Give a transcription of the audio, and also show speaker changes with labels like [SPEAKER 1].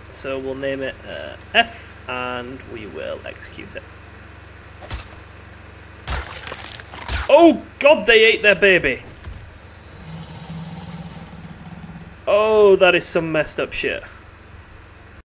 [SPEAKER 1] So we'll name it F, and we will execute it. Oh God, they ate their baby. Oh, that is some messed up shit.